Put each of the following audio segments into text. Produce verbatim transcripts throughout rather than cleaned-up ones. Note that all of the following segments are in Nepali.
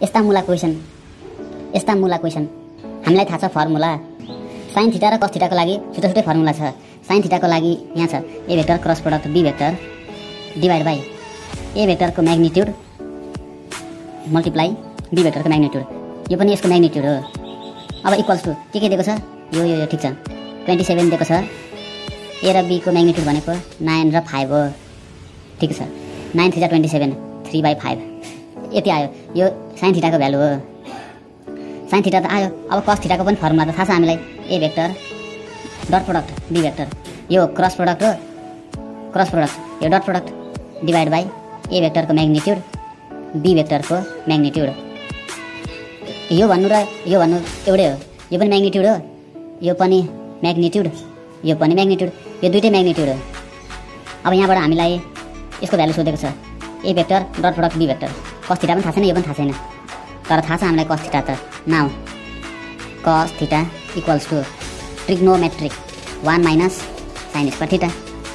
यस्ता मूला क्वेसन यस्ता मूला क्वेसन हामीलाई थाहा छ फर्मुला sin थीटा र cos थीटा को लागि छुट्टै छुट्टै फर्मुला छ। sin थीटा को लागि यहाँ छ a vector cross product b vector divide by a vector को म्याग्निट्युड मल्टिप्लाई b भेक्टर को म्याग्निट्युड, यो पनि यसको म्याग्निट्युड हो। अब इक्वल्स टु के के दिएको छ, यो यो यो ठीक छ, सत्ताइस दिएको छ। a र b को म्याग्निट्युड भनेको नौ र पाँच हो, ठीक छ। नौ थ्री जा सत्ताइस, तीन बाई पाँच यति आयो। यो sin थीटा को भ्यालु हो। sin थीटा त आयो। अब cos थीटा को पनि फर्मुला त थाहा छ हामीलाई, a vector dot product b vector, यो क्रस प्रोडक्ट हो, क्रस प्रोडक्ट यो dot product divide by a vector को म्याग्निट्युड b भेक्टर को म्याग्निट्युड। यो भन्नु र यो भन्नु एउटै हो, यो पनि म्याग्निट्युड हो, यो पनि म्याग्निट्युड, यो पनि म्याग्निट्युड, यो दुईटै म्याग्निट्युड हो। अब यहाँबाट हामीलाई यसको भ्यालु सोधेको छ, a vector dot product b vector. cos theta पनि थाहा छैन, यो पनि थाहा छैन, तर थाहा छ हामीलाई cos थीटा त। Now cos theta equals to trigonometric one minus sin square theta,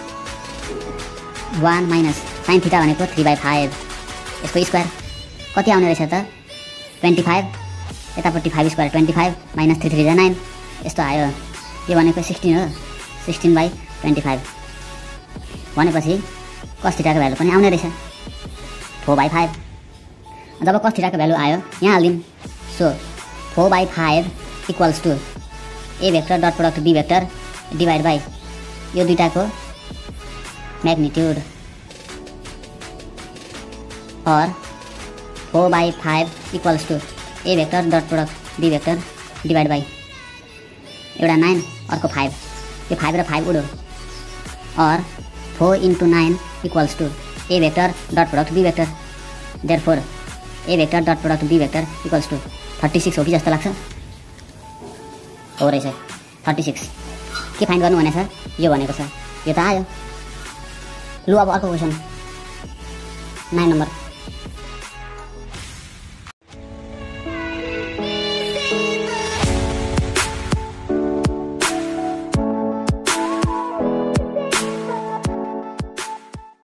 one minus sin theta भनेको थ्री बाई फाइभ, यसको स्क्वायर कति आउने रहेछ त ट्वेन्टी फाइभ, यतापट्टि five square twenty five minus three three जा नाइन, यस्तो आयो। यो भनेको सिक्सटिन हो, सिक्सटिन बाई ट्वेन्टी फाइभ भनेपछि cos थीटाको भ्यालु पनि आउने रहेछ फोर बाई फाइभ। जब cos थीटाको भ्यालु आयो यहाँ हालिदिउँ। So four by five equals to a vector dot product b vector divide by यो दुईटाको म्याग्निट्युड, और four by five equals to a vector dot product b vector divide by एउटा नाइन अर्को फाइभ, यो फाइभ र फाइभ उडो, और four into nine equals to a vector dot product b vector. Therefore a vector dot product b vector equals to thirty six हो कि जस्तो लाग्छ, हो रहेछ थर्टी सिक्स। के फाइन्ड गर्नु भनेको छ, यो भनेको छ, यो त आयो। लु अब अर्को क्वेसन नाइन नम्बर।